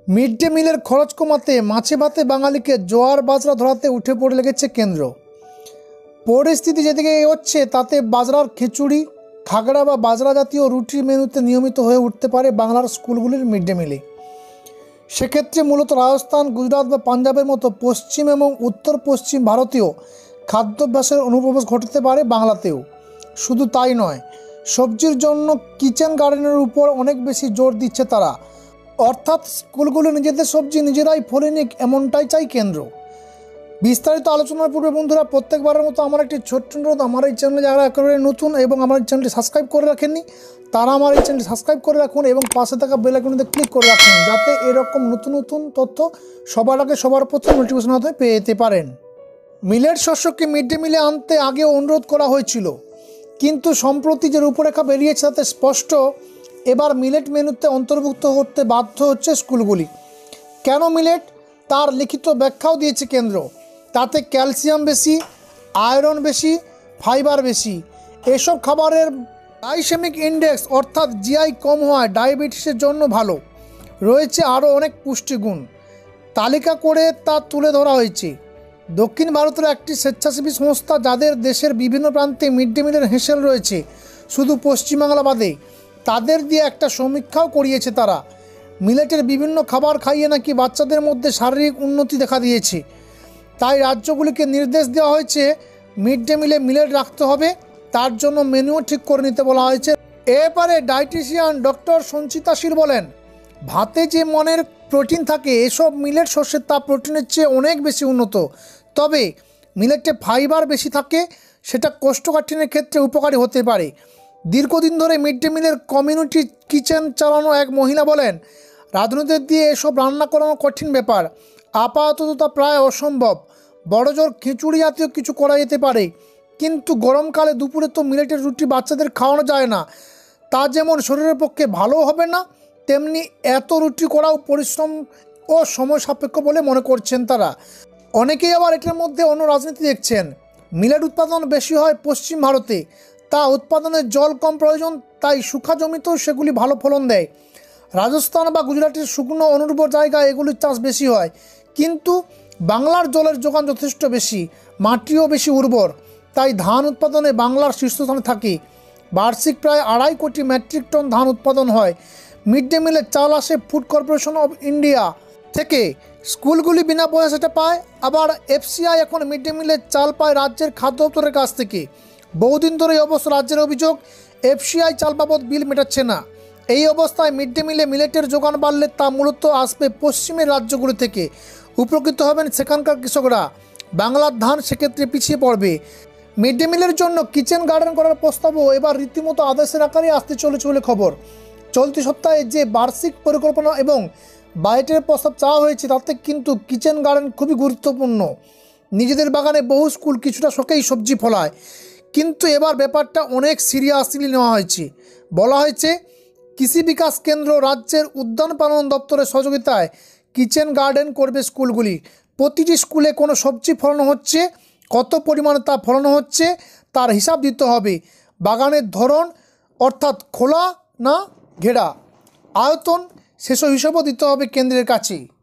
Mid day মিলের খরচ কমাতে মাছে ভাতে বাঙালিকে জোয়ার বাজরা ধরাতে উঠে পড়ে লেগেছে কেন্দ্র। পরিস্থিতি যেদিকে এগোচ্ছে তাতে বাজরার খিচুড়ি, খাগড়া বা বাজরা জাতীয় রুটির মেনুতে নিয়মিত হয়ে উঠতে পারে বাংলার স্কুলগুলির মিড ডে মিলে। সেক্ষেত্রে মূলত রাজস্থান, গুজরাট বা পাঞ্জাবের মতো পশ্চিম এবং উত্তর পশ্চিম ভারতীয় খাদ্যাভ্যাসের অনুপ্রবেশ ঘটতে পারে বাংলাতেও। শুধু তাই নয়, সবজির জন্য কিচেন গার্ডেনের উপর অনেক বেশি জোর দিচ্ছে তারা। অর্থাৎ স্কুলগুলো নিজেদের সবজি নিজেরাই ফলে নিক, এমনটাই চাই কেন্দ্র। বিস্তারিত আলোচনার পূর্বে বন্ধুরা, প্রত্যেকবারের মতো আমার একটি ছোট্ট অনুরোধ, আমার এই চ্যানেলে যারা একেবারে নতুন এবং আমার এই চ্যানেলটি সাবস্ক্রাইব করে রাখেননি তারা আমার এই চ্যানেলটি সাবস্ক্রাইব করে রাখুন এবং পাশে থাকা বেল আইকনটিতে ক্লিক করে রাখুন, যাতে এরকম নতুন নতুন তথ্য সবার আগে সবার প্রথম নোটিফিকেশন মাধ্যমে পেয়ে যেতে পারেন। মিলেট শস্যকে মিড ডে মিলে আনতে আগেও অনুরোধ করা হয়েছিল, কিন্তু সম্প্রতি যে রূপরেখা বেরিয়েছে তাতে স্পষ্ট এবার মিলেট মেনুতে অন্তর্ভুক্ত করতে বাধ্য হচ্ছে স্কুলগুলি। কেন মিলেট, তার লিখিত ব্যাখ্যাও দিয়েছে কেন্দ্র। তাতে ক্যালসিয়াম বেশি, আয়রন বেশি, ফাইবার বেশি। এসব খাবারের গ্লাইসেমিক ইন্ডেক্স অর্থাৎ জিআই কম হওয়ায় ডায়াবেটিসের জন্য ভালো। রয়েছে আরও অনেক পুষ্টিগুণ, তালিকা করে তা তুলে ধরা হয়েছে। দক্ষিণ ভারতের একটি স্বেচ্ছাসেবী সংস্থা, যাদের দেশের বিভিন্ন প্রান্তে মিড ডে মিলের হেঁসেল রয়েছে শুধু পশ্চিমবাংলা বাদে, তাদের দিয়ে একটা সমীক্ষাও করিয়েছে তারা। মিলেটের বিভিন্ন খাবার খাইয়ে নাকি বাচ্চাদের মধ্যে শারীরিক উন্নতি দেখা দিয়েছে। তাই রাজ্যগুলিকে নির্দেশ দেওয়া হয়েছে মিড ডে মিলে মিলেট রাখতে হবে, তার জন্য মেনুও ঠিক করে নিতে বলা হয়েছে। এবারে ডায়েটিশিয়ান ডক্টর সঞ্চিতা শীল বলেন, ভাতে যে মনের প্রোটিন থাকে, এসব মিলেট শস্যের তা প্রোটিনের চেয়ে অনেক বেশি উন্নত। তবে মিলেটে ফাইবার বেশি থাকে, সেটা কোষ্ঠকাঠিন্যের ক্ষেত্রে উপকারী হতে পারে। দীর্ঘদিন ধরে মিড ডে মিলের কমিউনিটি কিচেন চালানো এক মহিলা বলেন, রাঁধুনিদের দিয়ে এসব রান্না করানো কঠিন ব্যাপার, আপাতত তা প্রায় অসম্ভব। বড়জোর খিচুড়ি জাতীয় কিছু করা যেতে পারে, কিন্তু গরমকালে দুপুরে তো মিলেটের রুটি বাচ্চাদের খাওয়ানো যায় না। তা যেমন শরীরের পক্ষে ভালো হবে না, তেমনি এত রুটি করাও পরিশ্রম ও সময় সাপেক্ষ বলে মনে করছেন তারা। অনেকেই আবার এটার মধ্যে অন্য রাজনীতি দেখছেন। মিলেট উৎপাদন বেশি হয় পশ্চিম ভারতে, তা উৎপাদনের জল কম প্রয়োজন, তাই শুখা জমিতেও সেগুলি ভালো ফলন দেয়। রাজস্থান বা গুজরাটের শুকনো অনুর্বর জায়গায় এগুলির চাষ বেশি হয়, কিন্তু বাংলার জলের যোগান যথেষ্ট বেশি, মাটিও বেশি উর্বর, তাই ধান উৎপাদনে বাংলার শীর্ষস্থানে থাকে। বার্ষিক প্রায় 2.5 কোটি মেট্রিক টন ধান উৎপাদন হয়। মিড ডে মিলের চাল আসে ফুড কর্পোরেশন অফ ইন্ডিয়া থেকে, স্কুলগুলি বিনা পয়সা সেটা পায়। আবার এফসিআই এখন মিড ডে মিলের চাল পায় রাজ্যের খাদ্য দপ্তরের কাছ থেকে। বহুদিন ধরে এই অবস্থা রাজ্যের অভিযোগ, এফসিআই চাল বাবদ বিল মেটাচ্ছে না। এই অবস্থায় মিড ডে মিলে মিলেটের যোগান বাড়লে তা মূলত আসবে পশ্চিমের রাজ্যগুলি থেকে। উপকৃত হবেন সেখানকার কৃষকরা, বাংলার ধান সেক্ষেত্রে পিছিয়ে পড়বে। মিড ডে মিলের জন্য কিচেন গার্ডেন করার প্রস্তাবও এবার রীতিমতো আদেশের আকারে আসতে চলেছে বলে খবর। চলতি সপ্তাহে যে বার্ষিক পরিকল্পনা এবং বাজেটের প্রস্তাব চাওয়া হয়েছে, তাতে কিন্তু কিচেন গার্ডেন খুবই গুরুত্বপূর্ণ। নিজেদের বাগানে বহু স্কুল কিছুটা শখেই সবজি ফলায়, কিন্তু এবার ব্যাপারটা অনেক সিরিয়াসলি নেওয়া হয়েছে। বলা হয়েছে কৃষি বিকাশ কেন্দ্র রাজ্যের উদ্যান পালন দপ্তরের সহযোগিতায় কিচেন গার্ডেন করবে স্কুলগুলি। প্রতিটি স্কুলে কোনো সবজি ফলানো হচ্ছে, কত পরিমাণে তা ফলানো হচ্ছে তার হিসাব দিতে হবে। বাগানের ধরন অর্থাৎ খোলা না ঘেরা, আয়তন, সেসব হিসাবও দিতে হবে কেন্দ্রের কাছে।